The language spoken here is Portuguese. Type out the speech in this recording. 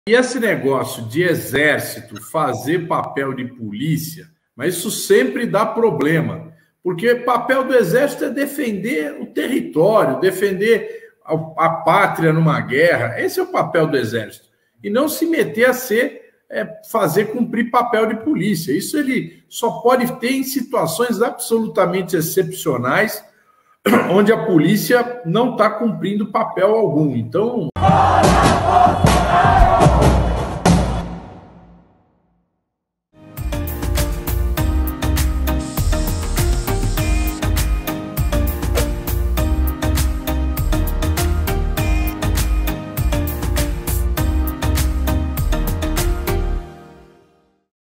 E esse negócio de exército fazer papel de polícia, mas isso sempre dá problema, porque o papel do exército é defender o território, defender a pátria numa guerra. Esse é o papel do exército. E não se meter a fazer cumprir papel de polícia. Isso ele só pode ter em situações absolutamente excepcionais, onde a polícia não está cumprindo papel algum. Então...